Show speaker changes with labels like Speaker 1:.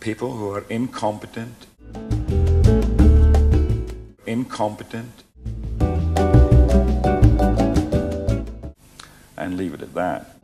Speaker 1: people who are incompetent, and leave it at that.